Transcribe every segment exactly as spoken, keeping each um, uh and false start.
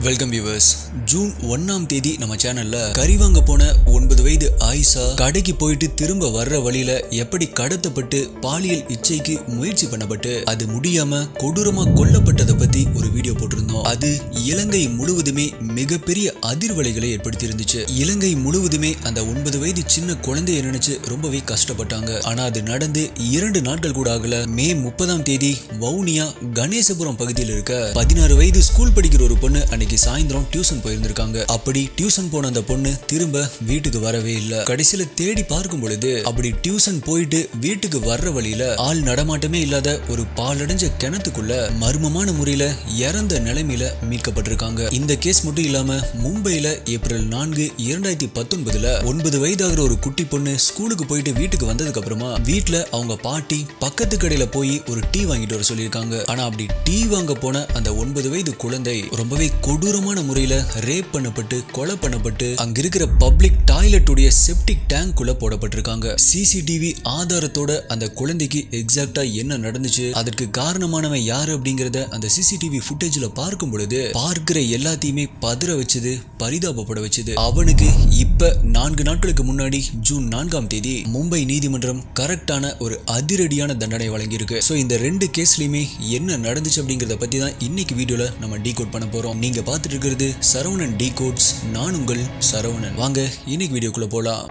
Welcome viewers. June ஒன்னாம் தேதி நம்ம சேனல்ல கறி வாங்க போன ஒன்பது வயது ஆயிஷா கடைக்கு போயிட்டு திரும்ப வர்ற வழியில எப்படி கடத்தப்பட்டு பாலியல் இச்சைக்கு முயற்சி பண்ணப்பட்டு அது முடியாம கொடூரமா கொல்லப்பட்டதை பத்தி ஒரு வீடியோ போட்டிருந்தோம். அது இலங்கை முழுவதுமே மிகப்பெரிய அதிர்வலைகளை ஏற்படுத்தி இருந்துச்சு. இலங்கை முழுவதுமே அந்த ஒன்பது வயது சின்ன குழந்தைய நினைச்சு ரொம்பவே கஷ்டப்பட்டாங்க. ஆனா அது நடந்து இரண்டு நாட்கள் கூட ஆகல. மே முப்பதாம் தேதி வவுனியா கணேசபுரம் பகுதியில் இருக்க பதினாறு வயது ஸ்கூல் படிக்கிற ஒரு பொண்ணு அன்னைக்கு சாயந்தரம் டியூஷன் போயிருந்திருக்காங்க. அப்படி டியூஷன் போன அந்த பொண்ணு திரும்ப வீட்டுக்கு வரவே இல்ல. கடைசியில தேடி பார்க்கும் பொழுது அப்படி டியூஷன் போயிட்டு வீட்டுக்கு வர்ற வழியில ஆள் நடமாட்டமே இல்லாத ஒரு பாலடைஞ்ச கிணத்துக்குள்ள மர்மமான முறையில இறந்த நிலைமையில மீட்கப்பட்டிருக்காங்க. இந்த கேஸ் மட்டும் இல்லாம மும்பையில ஏப்ரல் நான்கு இரண்டாயிரத்தி பத்தொன்பதுல ஒன்பது வயதாகிற ஒரு குட்டி பொண்ணு ஸ்கூலுக்கு போயிட்டு வீட்டுக்கு வந்ததுக்கு அப்புறமா வீட்டுல அவங்க பாட்டி பக்கத்து கடையில போய் ஒரு டீ வாங்கிட்டு வர சொல்லியிருக்காங்க. ஆனா அப்படி டீ வாங்க போன அந்த ஒன்பது வயது குழந்தை ரொம்பவே கொடூரமான முறையில ரேப் பண்ணப்பட்டு கொலை பண்ணப்பட்டு அங்க இருக்கிற பப்ளிக் டாய்லெட் உடைய செப்டிக் டேங்க் குள்ள போடப்பட்டிருக்காங்க. சிசிடிவி ஆதாரத்தோட அந்த குழந்தைக்கு எக்ஸாக்டா என்ன நடந்துச்சு, அதற்கு காரணமானவன் யாரு அப்படிங்கறத அந்த சிசிடிவி ஃபுட்டேஜ்ல பார்க்கும் பொழுது பார்க்கிற எல்லாத்தையுமே பதற வச்சது, பரிதாபப்பட வச்சது. அவனுக்கு இப்ப நான்கு நாட்களுக்கு முன்னாடி ஜூன் நான்காம் தேதி மும்பை நீதிமன்றம் கரெக்டான ஒரு அதிரடியான தண்டனை வழங்கியிருக்கு. சோ இந்த ரெண்டு கேஸ்லயுமே என்ன நடந்துச்சு அப்படிங்கறத பத்தி தான் இன்னைக்கு வீடியோல நம்ம டீகோட் பண்ண போறோம். நீங்க பார்த்துட்டு இருக்கிறது சரவணன் டீகோட்ஸ். நான் உங்கள் சரவணன். வாங்க இன்னைக்கு வீடியோக்குள்ள போலாம்.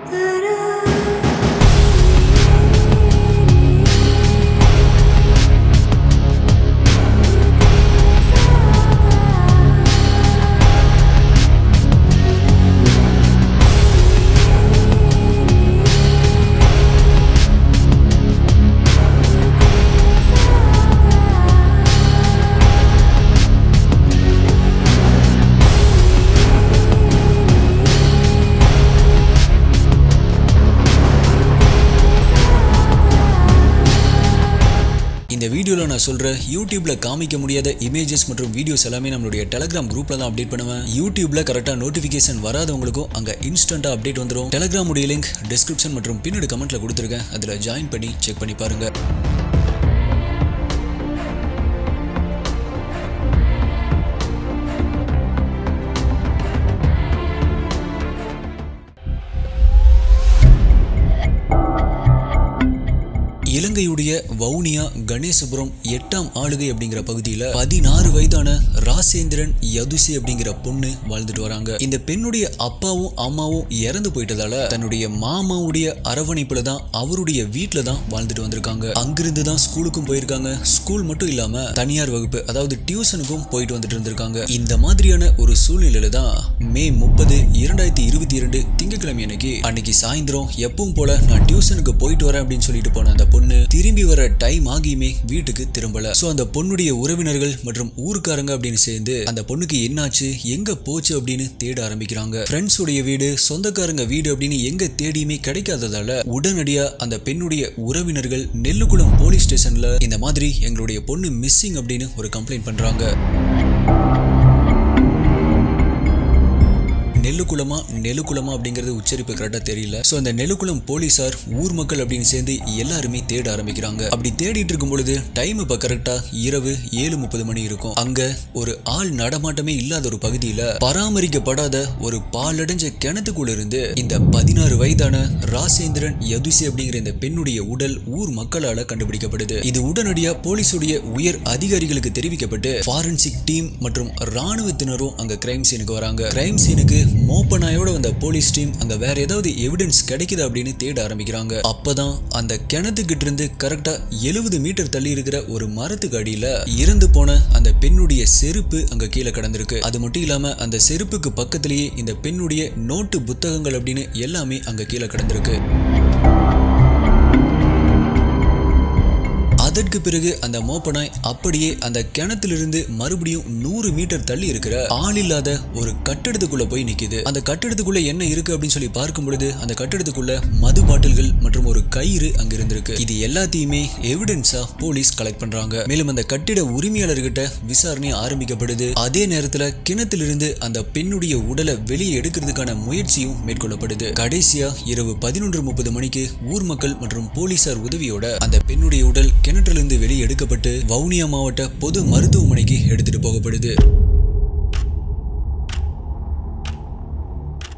இந்த வீடியோல நான் சொல்ற யூடியூப்ல காமிக்க முடியாத இமேஜஸ் மற்றும் வீடியோஸ் எல்லாமே நம்மளுடைய டெலிகிராம் குரூப்ல தான் அப்டேட் பண்ணுவேன். யூடியூப்ல கரெக்டா நோட்டிபிகேஷன் வராதவங்களுக்கும் அங்க இன்ஸ்டன்டா அப்டேட் வந்துடும். டெலிகிராம் உடைய லிங்க் டிஸ்கிரிப்ஷன் மற்றும் பின்னாடி கமெண்ட்ல கொடுத்துருக்கேன். அதுல ஜாயின் பண்ணி செக் பண்ணி பாருங்க. இலங்கையுடைய வவுனியா கணேசபுரம் எட்டாம் ஆளுகை அப்படிங்கிற பகுதியில பதினாறு வயதான ராசேந்திரன் யதுசி அப்படிங்கிற பொண்ணு வாழ்ந்துட்டு வராங்க. இந்த பெண்ணுடைய அப்பாவும் அம்மாவும் இறந்து போயிட்டதால தன்னுடைய மாமாவுடைய அரவணைப்புல தான் அவருடைய வீட்டுல தான் வாழ்ந்துட்டு வந்திருக்காங்க. அங்கிருந்து தான் ஸ்கூலுக்கும் போயிருக்காங்க. ஸ்கூல் மட்டும் இல்லாம தனியார் வகுப்பு அதாவது டியூஷனுக்கும் போயிட்டு வந்துட்டு இருந்திருக்காங்க. இந்த மாதிரியான ஒரு சூழ்நிலையில தான் மே முப்பது இரண்டாயிரத்தி இருபத்தி இரண்டு திங்கட்கிழமை அன்னைக்கு அன்னைக்கு சாயந்தரம் எப்பவும் போல நான் டியூஷனுக்கு போயிட்டு வரேன் அப்படின்னு சொல்லிட்டு போன அந்த பொண்ணு திரும்பி வர டைம் ஆகியுமே வீட்டுக்கு திரும்பல. சோ அந்த பொண்ணுடைய உறவினர்கள் மற்றும் ஊருக்காரங்க அப்படின்னு சேர்ந்து அந்த பொண்ணுக்கு என்னாச்சு எங்க போச்சு அப்படின்னு தேட ஆரம்பிக்கிறாங்க. ஃப்ரெண்ட்ஸ் உடைய வீடு, சொந்தக்காரங்க வீடு அப்படின்னு எங்க தேடியுமே கிடைக்காததால உடனடியா அந்த பெண்ணுடைய உறவினர்கள் நெல்லுக்குளம் போலீஸ் ஸ்டேஷன்ல இந்த மாதிரி எங்களுடைய பொண்ணு மிஸ்ஸிங் அப்படின்னு ஒரு கம்ப்ளைண்ட் பண்றாங்க. நெல்லுக்குளமா நெல்லுக்குளமா அப்படிங்கிறது உச்சரிப்பு கரெக்டா தெரியல. சோ அந்த நெல்லுக்குளம் போலீசார் ஊர் மக்கள் அப்படின்னு சேர்ந்து எல்லாருமே தேட ஆரம்பிக்கிறாங்க. அப்படி தேடிட்டு இருக்கும் பொழுது டைம் இப்ப கரெக்டா இரவு ஏழு முப்பது மணி இருக்கும். அங்க ஒரு ஆள் நடமாட்டமே இல்லாத ஒரு பகுதியில பராமரிக்கப்படாத ஒரு பாலடைஞ்ச கிணத்துக்குள்ள இருந்து இந்த பதினாறு வயதான ராசேந்திரன் யதுசி அப்படிங்கிற இந்த பெண்ணுடைய உடல் ஊர் மக்களால கண்டுபிடிக்கப்படுது. இது உடனடியா போலீஸுடைய உயர் அதிகாரிகளுக்கு தெரிவிக்கப்பட்டு ஃபாரன்சிக் டீம் மற்றும் ராணுவத்தினரும் அங்க கிரைம் சீனுக்கு வராங்க. கிரைம் சீனுக்கு மோப்பனாயோட வந்த போலீஸ் டீம் அங்க வேற ஏதாவது எவிடன்ஸ் கிடைக்குது அப்படின்னு தேட ஆரம்பிக்கிறாங்க. அப்பதான் அந்த கிணத்துக்கிட்ட இருந்து கரெக்டா எழுபது மீட்டர் தள்ளி இருக்கிற ஒரு மரத்துக்கு அடியில இறந்து போன அந்த பெண்ணுடைய செருப்பு அங்க கீழே கிடந்திருக்கு. அது மட்டும் இல்லாம அந்த செருப்புக்கு பக்கத்திலேயே இந்த பெண்ணுடைய நோட்டு புத்தகங்கள் அப்படின்னு எல்லாமே அங்க கீழே கிடந்திருக்கு. அதற்கு பிறகு அந்த மோப்பனாய் அப்படியே அந்த கிணத்திலிருந்து மறுபடியும் நூறு மீட்டர் தள்ளி இருக்கிற ஆள் இல்லாத ஒரு கட்டடத்துக்குள்ள போய் நிக்குது. அந்த கட்டடத்துக்குள்ள என்ன இருக்கு அப்படின்னு சொல்லி பார்க்கும் பொழுது அந்த கட்டடத்துக்குள்ள மது பாட்டில்கள் மற்றும் ஒரு கயிறு அங்க இருந்திருக்கு. இது எல்லாத்தையுமே எவிடன்ஸா போலீஸ் கலெக்ட் பண்றாங்க. மேலும் அந்த கட்டிட உரிமையாளர்கிட்ட விசாரணை ஆரம்பிக்கப்படுது. அதே நேரத்துல கிணத்திலிருந்து அந்த பெண்ணுடைய உடலை வெளியே எடுக்கிறதுக்கான முயற்சியும் மேற்கொள்ளப்படுது. கடைசியா இரவு பதினொன்று முப்பது மணிக்கு ஊர் மக்கள் மற்றும் போலீசார் உதவியோட அந்த பெண்ணுடைய உடல் கிணற்றிலிருந்து வெளியே எடுக்கப்பட்டு வவுனியா மாவட்ட பொது மருத்துவமனைக்கு எடுத்துட்டு போகப்படுது.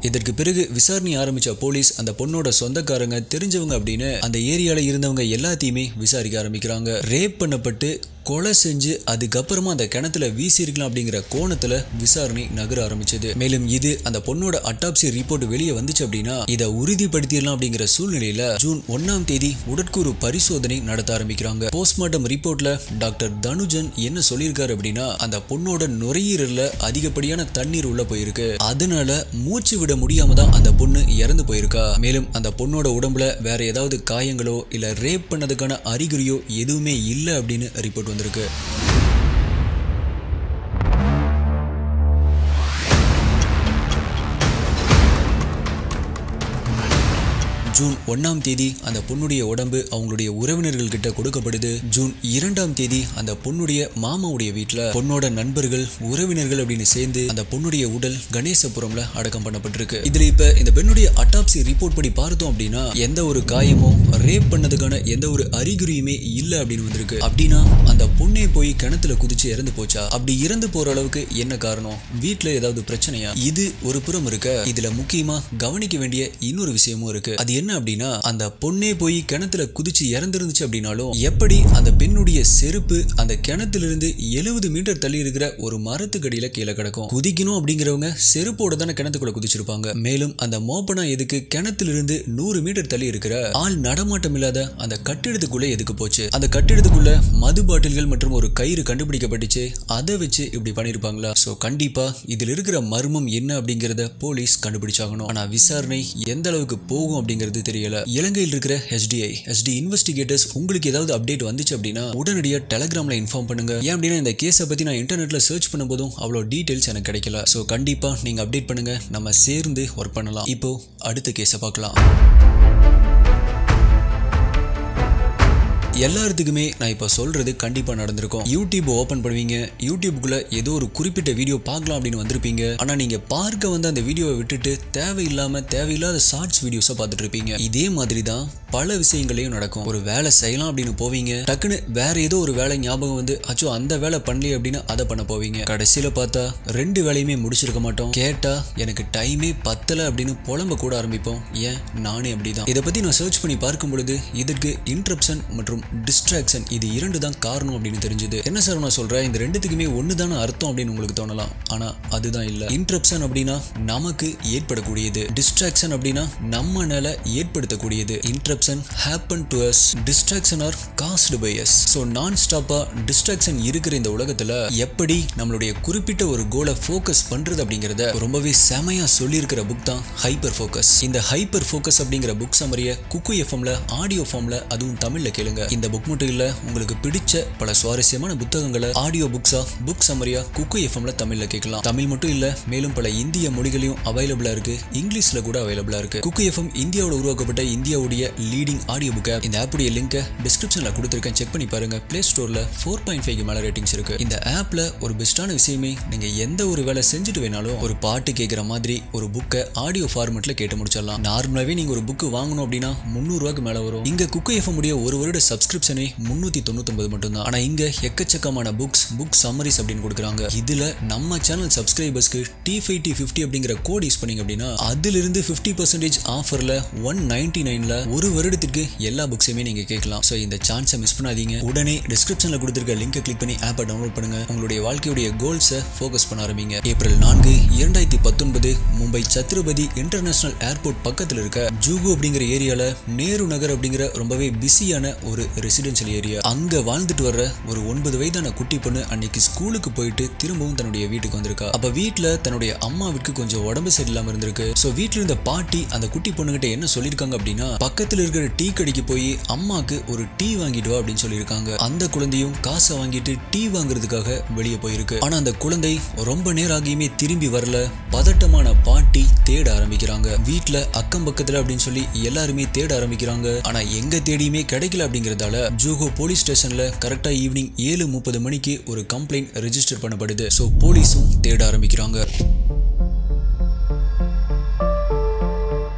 இதற்கு பிறகு விசாரணை ஆரம்பிச்ச போலீஸ் அந்த பொண்ணோட சொந்தக்காரங்க தெரிஞ்சவங்க அப்படின்னு அந்த ஏரியால இருந்தவங்க எல்லாத்தையுமே விசாரிக்க ஆரம்பிக்கிறாங்க. ரேப் பண்ணப்பட்டு கொலை செஞ்சு அதுக்கப்புறமா அந்த கிணத்துல வீசி இருக்கலாம் அப்படிங்கிற கோணத்துல விசாரணை நகர ஆரம்பிச்சது. மேலும் இது அந்த பொண்ணோட அட்டாப்சி ரிப்போர்ட் வெளியே வந்துச்சு அப்படின்னா இதை உறுதிப்படுத்திடலாம் அப்படிங்கிற சூழ்நிலையில ஜூன் ஒன்னாம் தேதி உடற்கூறு பரிசோதனை நடத்த ஆரம்பிக்கிறாங்க. போஸ்ட்மார்ட்டம் ரிப்போர்ட்ல டாக்டர் தனுஜன் என்ன சொல்லியிருக்காரு அப்படின்னா அந்த பொண்ணோட நுரையீரல்ல அதிகப்படியான தண்ணீர் உள்ள போயிருக்கு, அதனால மூச்சு விட முடியாம தான் அந்த பொண்ணு இறந்து போயிருக்கா. மேலும் அந்த பொண்ணோட உடம்புல வேற ஏதாவது காயங்களோ இல்ல ரேப் பண்ணதுக்கான அறிகுறியோ எதுவுமே இல்லை அப்படின்னு ரிப்போர்ட் வந்திருக்கு. ஜூன் ஒன்னாம் தேதி அந்த பொண்ணுடைய உடம்பு அவங்களுடைய உறவினர்கள் கிட்ட கொடுக்கப்படுது. ஜூன் இரண்டாம் தேதி அந்த பொண்ணுடைய மாமாவுடைய வீட்டுல பொண்ணோட நண்பர்கள் உறவினர்கள் அப்படின்னு சேர்ந்து அந்த பொண்ணுடைய உடல் கணேசபுரம்ல அடக்கம் பண்ணப்பட்டிருக்கு. இதுல இப்ப இந்த பெண்ணுடைய அட்டாப்சி ரிப்போர்ட் படி பார்த்தோம் அப்படின்னா எந்த ஒரு காயமோ ரேப் பண்ணதுக்கான எந்த ஒரு அறிகுறியுமே இல்ல அப்படின்னு வந்திருக்கு. அப்படின்னா அந்த பொண்ணே போய் கிணத்துல குதிச்சு இறந்து போச்சா? அப்படி இறந்து போற அளவுக்கு என்ன காரணம்? வீட்டுல ஏதாவது பிரச்சனையா? இது ஒரு புறம் இருக்க, இதுல முக்கியமா கவனிக்க வேண்டிய இன்னொரு விஷயமும் இருக்கு. அது என்ன அப்படின்னா அந்த பொண்ணே போய் கிணத்துல குதிச்சு இறந்துருந்துச்சு அப்படின்னாலும் எப்படி அந்த பெண்ணுடைய செருப்பு அந்த கிணத்திலிருந்து எழுபது மீட்டர் தள்ளி இருக்கிற ஒரு மரத்துக்கடியில கீழே கிடக்கும்? குதிக்கணும் அப்படிங்கிறவங்க செருப்போட தானே கிணத்துக்குள்ள குதிச்சிருப்பாங்க. மேலும் அந்த மோப்பனா எதுக்கு கிணத்திலிருந்து நூறு மீட்டர் தள்ளி இருக்கிற ஆள் நடமாட்டம் இல்லாத அந்த கட்டிடத்துக்குள்ள எதுக்கு போச்சு? அந்த கட்டிடத்துக்குள்ள மது பாட்டில்கள் மற்றும் ஒரு கயிறு கண்டுபிடிக்கப்பட்டுச்சு, அதை வச்சு இப்படி பண்ணிருப்பாங்களா? சோ கண்டிப்பா இதுல இருக்கிற மர்மம் என்ன அப்படிங்கறத போலீஸ் கண்டுபிடிச்சாகணும். ஆனா விசாரணை எந்த அளவுக்கு போகும் அப்படிங்கிறது தெரியல. இலங்கையில் இருக்கிற H D I H D investigators உங்களுக்கு ஏதாவது அப்டேட் வந்துச்சு அப்படின்னா உடனடியா டெலிகிராம்ல இன்ஃபார்ம் பண்ணுங்க. ஏன் அப்படின்னா இந்த கேஸை பத்தி நான் இன்டர்நெட்ல சர்ச் பண்ணும்போதும் அவ்வளவு டீடைல்ஸ் எனக்கு கிடைக்கல. சோ கண்டிப்பா நீங்க அப்டேட் பண்ணுங்க, நம்ம சேர்ந்து ஒர்க் பண்ணலாம். இப்போ அடுத்த கேஸை பார்க்கலாம். எல்லாத்துக்குமே நான் இப்போ சொல்றது கண்டிப்பா நடந்திருக்கும். யூடியூப் ஓபன் பண்ணுவீங்க, யூடியூப்குள்ள ஏதோ ஒரு குறிப்பிட்ட வீடியோ பார்க்கலாம் அப்படின்னு வந்திருப்பீங்க. ஆனா நீங்க பார்க்க வந்து அந்த வீடியோவை விட்டுட்டு தேவையில்லாம தேவையில்லாத ஷார்ட்ஸ் வீடியோஸை பார்த்துட்டு இருப்பீங்க. இதே மாதிரி தான் பல விஷயங்களையும் நடக்கும். ஒரு வேலை செய்யலாம் அப்படின்னு போவீங்க, டக்குன்னு வேற ஏதோ ஒரு வேலை ஞாபகம் வந்து அச்சோ அந்த வேலை பண்ணலையே அப்படின்னு அதை பண்ண போவீங்க. கடைசியில பார்த்தா ரெண்டு வேலையுமே முடிச்சிருக்க மாட்டோம். கேட்டா எனக்கு டைமே பத்தல அப்படின்னு புலம்ப கூட ஆரம்பிப்போம். ஏன் நானே அப்படிதான். இதை பத்தி நான் சர்ச் பண்ணி பார்க்கும் பொழுது இதற்கு இன்டரப்ஷன் மற்றும் டிஸ்ட்ராக்ஷன் இது இரண்டு தான் காரணம் அப்படின்னு தெரிஞ்சது. என்ன சார் நான் சொல்றேன், இந்த ரெண்டுத்துக்குமே ஒண்ணுதான அர்த்தம் அப்படின்னு உங்களுக்கு தோணலாம். ஆனா அதுதான் இல்ல. இன்டரப்ஷன் அப்படின்னா நமக்கு ஏற்படக்கூடியது, டிஸ்ட்ராக்ஷன் அப்படின்னா நம்மனால ஏற்படுத்தக்கூடியது. Interruption happen to us, distraction are caused by us. So நான் ஸ்டாப்பா டிஸ்ட்ராக்ஷன் இருக்கிற இந்த உலகத்துல எப்படி நம்மளுடைய குறிப்பிட்ட ஒரு கோலை ஃபோக்கஸ் பண்றது அப்படிங்கறத ரொம்பவே செமையா சொல்லி இருக்கிற புக் தான் ஹைப்பர் ஃபோக்கஸ். இந்த ஹைப்பர் ஃபோக்கஸ் அப்படிங்கிற புக் சம்மரிய குக்கு எஃப்எம்ல ஆடியோ ஃபார்ம்ல அதுவும் தமிழ்ல கேளுங்க. இந்த புக் மட்டும் இல்ல, உங்களுக்கு பிடிச்ச பல சுவாரஸ்யமான புத்தகங்களை ஆடியோ புக்ஸா புக் சம்மரியா குக்கு எஃப்எம்ல தமிழ்ல கேட்கலாம். தமிழ் மட்டும் இல்ல, மேலும் பல இந்திய மொழிகளையும் அவைலபிளா இருக்கு, இங்கிலீஷ்ல கூட அவைலபிளா இருக்கு. குக்கு எஃப்எம் இந்தியாவோட உருவாக்கப்பட்ட இந்தியாவுடைய லீடிங் ஆடியோ புக் ஆப். இந்த ஆப்புடைய லிங்கை டிஸ்கிரிப்ஷன்ல கொடுத்திருக்கேன், செக் பண்ணி பாருங்க. பிளே ஸ்டோர்ல ஃபோர் பாயிண்ட் ஃபைவ் மேல ரேட்டிங்ஸ் இருக்கு. இந்த ஆப்ல ஒரு பெஸ்டான விஷயமே நீங்க எந்த ஒரு வேலை செஞ்சுட்டு வேணாலும் ஒரு பாட்டு கேட்கிற மாதிரி ஒரு புக்கை ஆடியோ ஃபார்மெட்ல கேட்டு முடிச்சிடலாம். நார்மலாவே நீங்க ஒரு புக் வாங்கணும் அப்படின்னா முன்னூறு ரூபாய்க்கு மேல வரும். இங்க குக்கு எஃப்எம் உடைய ஒரு வருட சப்ஸ்கிரிப்ஷனே முன்னூத்தி தொண்ணூத்தி ஒன்பது மட்டும் தான். ஆனா இங்க எக்கச்சக்கமான புக்ஸ் புக் சம்மரிஸ் அப்படின்னு கொடுக்குறாங்க. இதுல நம்ம சேனல் சப்ஸ்கிரைபர்ஸ்க்கு டி ஃபைவ் டி பிப்டி அப்படிங்கிற கோட் யூஸ் பண்ணீங்க அப்படின்னா அதுல இருந்து பிப்டி பர்சன்டேஜ் ஆஃபர்ல ஒன் நைன்டி நைன்ல ஒரு வருடத்திற்கு எல்லா புக்ஸையுமே நீங்க கேட்கலாம். சோ இந்த சான்ஸை மிஸ் பண்ணாதீங்க. உடனே டிஸ்கிரிப்ஷன்ல கொடுத்திருக்க லிங்கை கிளிக் பண்ணி ஆப்பை டவுன்லோட் பண்ணுங்க. உங்களுடைய வாழ்க்கையுடைய கோல்ஸை ஃபோக்கஸ் பண்ண ஆரம்பிங்க. ஏப்ரல் நான்கு இரண்டாயிரத்தி பத்தொன்பது மும்பை சத்ரபதி இன்டர்நேஷனல் ஏர்போர்ட் பக்கத்துல இருக்க ஜூகு அப்படிங்கிற ஏரியால நேரு நகர் அப்படிங்கிற ரொம்பவே பிஸியான ஒரு ரெசிடென்ஷியல் ஏரியா. அங்க வாழ்ந்துட்டு வர்ற ஒரு ஒன்பது வயதான குட்டி பொண்ணு அன்னைக்கு ஸ்கூலுக்கு போயிட்டு திரும்பவும் தன்னுடைய வீட்டுக்கு வந்திருக்கா. அப்ப வீட்டுல தன்னுடைய அம்மாவுக்கு கொஞ்சம் உடம்பு சரியில்லாம இருந்திருக்கு. சோ வீட்டுல இருந்த பாட்டி அந்த குட்டி பொண்ணுகிட்ட என்ன சொல்லிருக்காங்க அப்படின்னா பக்கத்துல இருக்கிற டீ கடைக்கு போய் அம்மாக்கு ஒரு டீ வாங்கிட்டு வா அப்படின்னு சொல்லியிருக்காங்க. அந்த குழந்தையும் காசை வாங்கிட்டு டீ வாங்குறதுக்காக வெளியே போயிருக்கு. ஆனா அந்த குழந்தை ரொம்ப நேரம் ஆகியுமே திரும்பி வரல. பதட்டமான பாட்டி தேட ஆரம்பிக்கிறாங்க. வீட்டுல அக்கம் பக்கத்துல அப்படின்னு சொல்லி எல்லாருமே தேட ஆரம்பிக்கிறாங்க. ஆனா எங்க தேடியுமே கிடைக்கல அப்படிங்கறதால ஜூஹோ போலீஸ் ஸ்டேஷன்ல கரெக்டா ஈவினிங் ஏழு முப்பது மணிக்கு ஒரு கம்ப்ளைண்ட் ரெஜிஸ்டர் பண்ணப்படுது. சோ போலீஸும் தேட ஆரம்பிக்கிறாங்க.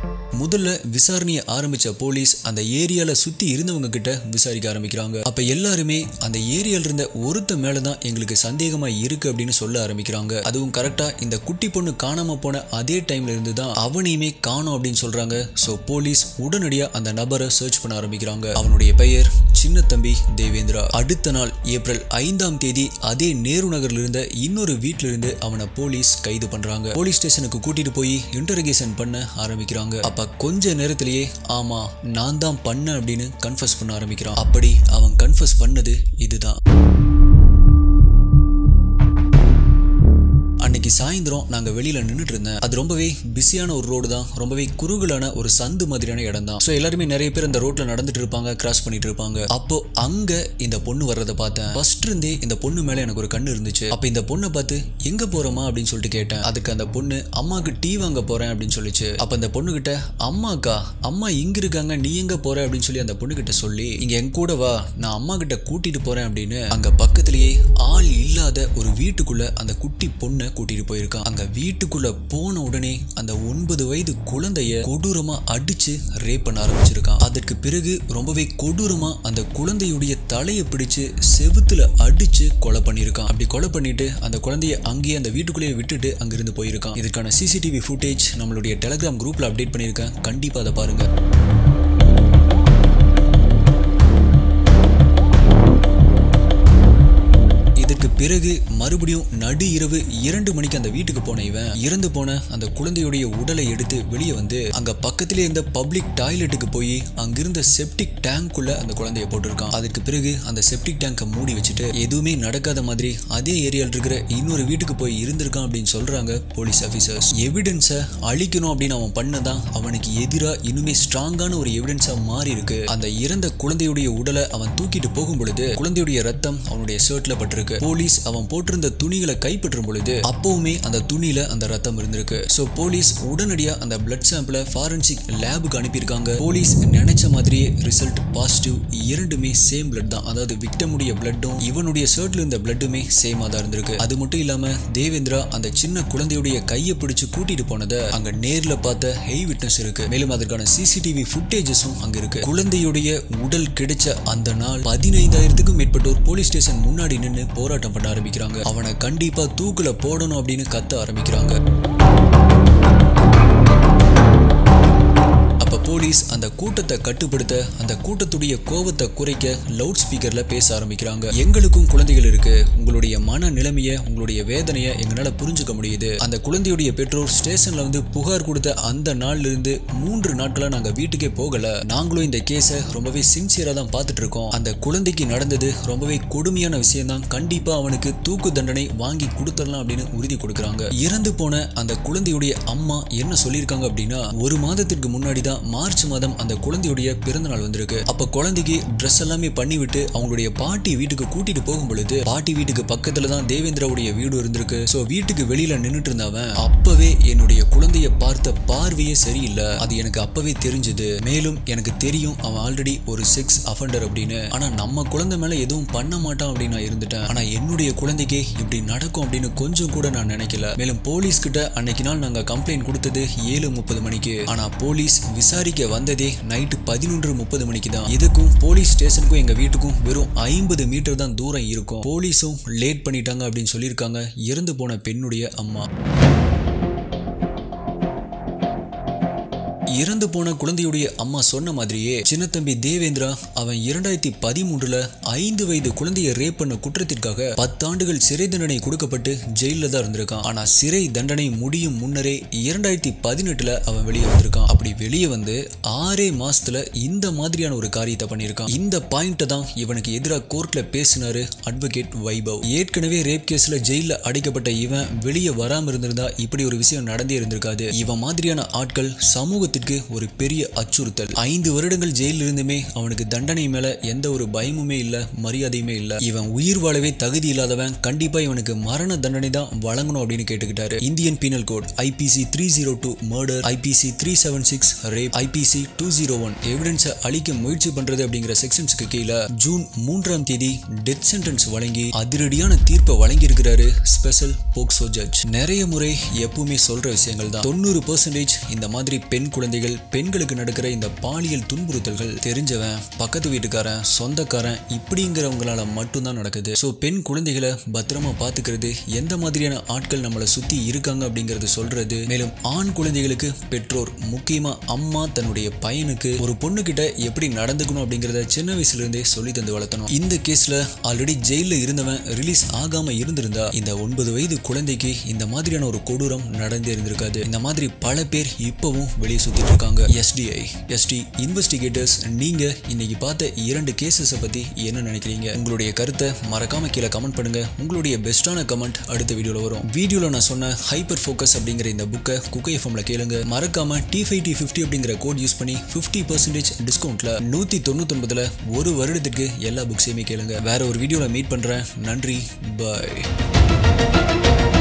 முதல்ல விசாரணையை ஆரம்பிச்ச போலீஸ் அந்த ஏரியால சுத்தி இருந்தவங்க கிட்ட விசாரிக்க ஆரம்பிக்கிறாங்க. அப்ப எல்லாருமே அந்த ஏரியால இருந்த ஒருத்த மேலதான் எங்களுக்கு சந்தேகமா இருக்கு அப்படின்னு சொல்ல ஆரம்பிக்கிறாங்க. அதுவும் கரெக்டா இந்த குட்டி பொண்ணு காணாம போன அதே டைம்ல இருந்து தான் அவனையுமே காணோம் அப்படின்னு சொல்றாங்க. சோ போலீஸ் உடனடியா அந்த நபரை சர்ச் பண்ண ஆரம்பிக்கிறாங்க. அவனுடைய பெயர் சின்ன தம்பி தேவேந்திரா. அடுத்த நாள் ஏப்ரல் ஐந்தாம் தேதி அதே நேரு நகர்ல இருந்த இன்னொரு வீட்டுல இருந்து அவனை போலீஸ் கைது பண்றாங்க. போலீஸ் ஸ்டேஷனுக்கு கூட்டிட்டு போய் இன்டரோகேஷன் பண்ண ஆரம்பிக்கிறாங்க. அப்ப கொஞ்ச நேரத்திலேயே ஆமா நான் தான் பண்ண அப்படின்னு கன்ஃபஸ் பண்ண ஆரம்பிக்கிறான். அப்படி அவன் கன்ஃபஸ் பண்ணது இதுதான். அன்னைக்கு சாயந்தரம் நாங்க வெளியில நின்றுட்டு இருந்தேன். அது ரொம்பவே பிஸியான ஒரு ரோடு தான், ரொம்பவே குறுகலான ஒரு சந்து மாதிரியான இடம் தான். ஸோ எல்லாருமே நிறைய பேர் அந்த ரோட்ல நடந்துட்டு இருப்பாங்க, கிராஸ் பண்ணிட்டு இருப்பாங்க. அப்போ அங்க இந்த பொண்ணு வர்றதை பார்த்தேன். ஃபர்ஸ்ட் இருந்தே இந்த பொண்ணு மேல எனக்கு ஒரு கண்ணு இருந்துச்சு. அப்ப இந்த பொண்ணை பார்த்து எங்க போறோமா அப்படின்னு சொல்லிட்டு கேட்டேன். அதுக்கு அந்த பொண்ணு அம்மாக்கு டீ வாங்க போறேன் அப்படின்னு சொல்லிச்சு. அப்ப அந்த பொண்ணு கிட்ட அம்மாக்கா அம்மா இங்க இருக்காங்க நீ எங்க போற அப்படின்னு சொல்லி அந்த பொண்ணு கிட்ட சொல்லி இங்க என் கூட வா நான் அம்மா கிட்ட கூட்டிட்டு போறேன் அப்படின்னு அங்க பக்கத்திலேயே ஆள் இல்லாத ஒரு வீட்டுக்குள்ள அந்த குட்டி பொண்ணை கூட்டிட்டு போயிருக்கான். அங்க வீட்டுக்குள்ள போன உடனே அந்த ஒன்பது வயது குழந்தைய கொடூரமா அடிச்சு ரேப் பண்ண ஆரம்பிச்சிருக்கான். அதற்கு பிறகு ரொம்பவே கொடூரமா அந்த குழந்தையுடைய தலையை பிடிச்சு செவுத்துல அடிச்சு கொலை பண்ணிருக்கான். அப்படி கொலை பண்ணிட்டு அந்த குழந்தைய அங்கேயே அந்த வீட்டுக்குள்ளேயே விட்டுட்டு அங்கிருந்து போயிருக்கான். இதற்கான சிசிடிவி ஃபுட்டேஜ் நம்மளுடைய டெலிகிராம் குரூப்ல அப்டேட் பண்ணிருக்கேன். கண்டிப்பா அதை பாருங்க. பிறகு மறுபடியும் நடு இரவு இரண்டு மணிக்கு அந்த வீட்டுக்கு போன இவன் இறந்து போன அந்த குழந்தையுடைய உடலை எடுத்து வெளியே வந்து அங்க பக்கத்திலே இருந்த பப்ளிக் டாய்லெட்டுக்கு போய் அங்கிருந்த செப்டிக் டேங்க்குள்ள அந்த குழந்தைய போட்டிருக்கான். அதுக்கு பிறகு அந்த செப்டிக் டேங்கை மூடி வச்சுட்டு எதுவுமே நடக்காத மாதிரி அதே ஏரியால இருக்கிற இன்னொரு வீட்டுக்கு போய் இருந்திருக்கான் அப்படின்னு சொல்றாங்க போலீஸ் ஆபீசர்ஸ். எவிடன்ஸை அழிக்கணும் அப்படின்னு அவன் பண்ணதான் அவனுக்கு எதிராக இன்னுமே ஸ்ட்ராங்கான ஒரு எவிடன்ஸா மாறி இருக்கு. அந்த இறந்த குழந்தையுடைய உடலை அவன் தூக்கிட்டு போகும் பொழுது குழந்தையுடைய ரத்தம் அவனுடைய ஷர்ட்ல பட்டிருக்கு. போலீஸ் அவன் போட்டிருந்த துணிகளை கைப்பற்றும் பொழுது அப்பவுமே அந்த துணியில அந்த ரத்தம் இருந்திருக்கு. சோ போலீஸ் உடனடியா அந்த பிளட் சாம்பிளை ஃபாரன்சிக் லேபுக்கு அனுப்பியிருக்காங்க. போலீஸ் நினைச்ச மாதிரியே ரிசல்ட் பாசிட்டிவ். இரண்டுமே சேம் பிளட் தான். அதாவது விக்டமுடைய பிளட்டும் இவனுடைய ஷர்ட்ல இருந்த பிளட்டுமே சேமா தான் இருந்திருக்கு. அது மட்டும் இல்லாம தேவேந்திரா அந்த சின்ன குழந்தையுடைய கையை பிடிச்சு கூட்டிட்டு போனதை அங்க நேர்ல பார்த்த ஹெய் விட்னஸ் இருக்கு. மேலும் அதற்கான சிசிடிவி ஃபுட்டேஜஸும் அங்க இருக்கு. குழந்தையுடைய உடல் கிடைச்ச அந்த நாள் பதினைந்தாயிரத்துக்கும் மேற்பட்டோர் போலீஸ் ஸ்டேஷன் முன்னாடி நின்று போராட்டம் பண்ண ஆரம்பிக்கிறாங்க. அவனை கண்டிப்பா தூக்குல போடணும் அப்படின்னு கத்த ஆரம்பிக்கிறாங்க. போலீஸ் அந்த கூட்டத்தை கட்டுப்படுத்த அந்த கூட்டத்துடைய கோபத்தை குறைக்க லவுட் ஸ்பீக்கர்ல பேச ஆரம்பிக்கிறாங்க. எங்களுக்கும் குழந்தைகள் இருக்கு, உங்களுடைய மன நிலைமைய உங்களுடைய வேதனைய எங்களால புரிஞ்சுக்க முடியுது. அந்த குழந்தையுடைய பெற்றோர் ஸ்டேஷன்ல வந்து புகார் கொடுத்த அந்த நாள்ல இருந்து மூன்று நாட்களா நாங்க வீட்டுக்கே போகல. நாங்களும் இந்த கேஸை ரொம்பவே சின்சியரா தான் பார்த்துட்டு இருக்கோம். அந்த குழந்தைக்கு நடந்தது ரொம்பவே கொடுமையான விஷயம் தான். கண்டிப்பா அவனுக்கு தூக்கு தண்டனை வாங்கி கொடுத்துடலாம் அப்படின்னு உறுதி கொடுக்கறாங்க. இறந்து போன அந்த குழந்தையுடைய அம்மா என்ன சொல்லியிருக்காங்க அப்படின்னா ஒரு மாதத்திற்கு முன்னாடி தான் மார்ச் மாதம் அந்த குழந்தையுடைய பிறந்த நாள் வந்திருக்கு. அப்ப குழந்தைக்கு ட்ரெஸ் எல்லாமே பண்ணி விட்டு அவங்களுடைய பாட்டி வீட்டுக்கு கூட்டிட்டு போகும் பொழுது பாட்டி வீட்டுக்கு பக்கத்துல தான் தேவேந்திராவுடைய வீடு இருந்திருக்கு. சோ வீட்டுக்கு வெளியில நின்னுட்டு இருந்தவன் அப்பவே என்னுடைய குழந்தைய பார்த்த பார்வையே சரியில்லை. அது எனக்கு அப்பவே தெரிஞ்சது. மேலும் எனக்கு தெரியும் அவன் ஆல்ரெடி ஒரு செக்ஸ் அஃபெண்டர் அப்படின்னு. ஆனா நம்ம குழந்தை மேல எதுவும் பண்ண மாட்டான் அப்படின்னு நான் இருந்துட்டேன். ஆனா என்னுடைய குழந்தைக்கு இப்படி நடக்கும் அப்படின்னு கொஞ்சம் கூட நான் நினைக்கல. மேலும் போலீஸ் கிட்ட அன்னைக்கு நாள் நாங்க கம்ப்ளைண்ட் கொடுத்தது ஏழு முப்பது மணிக்கு. ஆனா போலீஸ் விசாரிக்க வந்ததே நைட்டு பதினொன்று முப்பது மணிக்கு தான். இதுக்கும் போலீஸ் ஸ்டேஷனுக்கும் எங்க வீட்டுக்கும் வெறும் ஐம்பது மீட்டர் தான் தூரம் இருக்கும். போலீஸும் லேட் பண்ணிட்டாங்க அப்படின்னு சொல்லியிருக்காங்க இறந்து போன பெண்ணுடைய அம்மா. இறந்து போன குழந்தையுடைய அம்மா சொன்ன மாதிரியே சின்னத்தம்பி தேவேந்திரா அவன் இரண்டாயிரத்தி பதிமூன்றுல ஐந்து வயது குழந்தையை ரேப் பண்ண குற்றத்திற்காக பத்தாண்டுகள் சிறை தண்டனை கொடுக்கப்பட்டு ஜெயில தான் இருந்திருக்கான். ஆனா சிறை தண்டனை முடியும் முன்னரே இரண்டாயிரத்தி பதினெட்டுல அவன் வெளியே வந்திருக்கான். அப்படி வெளியே வந்து ஆறே மாசத்துல இந்த மாதிரியான ஒரு காரியத்தை பண்ணியிருக்கான். இந்த பாயிண்ட தான் இவனுக்கு எதிராக கோர்ட்ல பேசினாரு அட்வொகேட் வைபவ். ஏற்கனவே ரேப் கேஸ்ல ஜெயில அடைக்கப்பட்ட இவன் வெளியே வராம இருந்திருந்தா இப்படி ஒரு விஷயம் நடந்தே இருந்திருக்காது. இவன் மாதிரியான ஆட்கள் சமூகத்திற்கு ஒரு பெரிய அச்சுறுத்தல். ஐந்து வருடங்கள் ஜெயில இருந்துமே அவனுக்கு தண்டனை மேல எந்த ஒரு பயமுமே இல்ல, மரியாதையுமே இல்ல. இவன் உயிர் வாழவே தகுதி இல்லாதவன். கண்டிப்பா இவனுக்கு மரண தண்டனை தான் வழங்கணும் அப்படின்னு கேட்டுக்கிட்டாரு. Indian penal code IPC three zero two murder, IPC three seven six rape, IPC two zero one எவிடன்ஸை அழிக்க முயற்சி பண்றது அப்படிங்கிற செக்ஷன்ஸ்க்கு கீழே ஜூன் மூன்றாம் தேதி டெத் சென்டென்ஸ் வழங்கி அதிரடியான தீர்ப்பை வழங்கி இருக்கிறாரு ஸ்பெஷல் போக்சோ ஜட்ஜ். நிறைய முறை எப்பவுமே சொல்ற விஷயங்கள் தான். தொண்ணூறு பெர்சன்டேஜ் இந்த மாதிரி பெண் குழந்தை குழந்தைகள் பெண்களுக்கு நடக்கிற இந்த பாலியல் துன்புறுத்தல்கள் தெரிஞ்சவன், பக்கத்து வீட்டுக்காரன், சொந்தக்காரன் இப்படிங்கிறவங்களால மட்டும்தான் நடக்குது. ஸோ பெண் குழந்தைகளை பத்திரமா பாத்துக்கிறது, எந்த மாதிரியான ஆட்கள் நம்மளை சுத்தி இருக்காங்க அப்படிங்கறது சொல்றது, மேலும் ஆண் குழந்தைகளுக்கு பெற்றோர், முக்கியமா அம்மா தன்னுடைய பையனுக்கு ஒரு பொண்ணு கிட்ட எப்படி நடந்துக்கணும் அப்படிங்கறத சின்ன வயசுல இருந்தே சொல்லி தந்து வளர்த்தணும். இந்த கேஸ்ல ஆல்ரெடி ஜெயில இருந்தவன் ரிலீஸ் ஆகாம இருந்திருந்தா இந்த ஒன்பது வயது குழந்தைக்கு இந்த மாதிரியான ஒரு கொடூரம் நடந்தே இருந்திருக்காது. இந்த மாதிரி பல பேர் இப்பவும் வெளியே சுத்திட்டு இருக்காங்க. எஸ்டிஐ எஸ்டி இன்வெஸ்டிகேட்டர்ஸ், நீங்க இன்னைக்கு பார்த்த இரண்டு கேசஸ் பத்தி என்ன நினைக்கிறீங்க? உங்களுடைய கருத்தை மறக்காம கீழே கமெண்ட் பண்ணுங்க. உங்களுடைய பெஸ்டான கமெண்ட் அடுத்த வீடியோல வரும். வீடியோல நான் சொன்ன ஹைப்பர் ஃபோக்கஸ் அப்படிங்கிற இந்த புக்கை குக் எஃப்எம்ல கேளுங்க. மறக்காம டி ஃபைவ் டி ஃபிஃப்டி அப்படிங்கிற கோட் யூஸ் பண்ணி ஃபிஃப்டி பர்சன்டேஜ் டிஸ்கவுண்ட்ல நூத்தி தொண்ணூத்தி ஒன்பதுல ஒரு வருடத்துக்கு எல்லா புக்ஸையுமே கேளுங்க. வேற ஒரு வீடியோல மீட் பண்றேன். நன்றி, பாய்.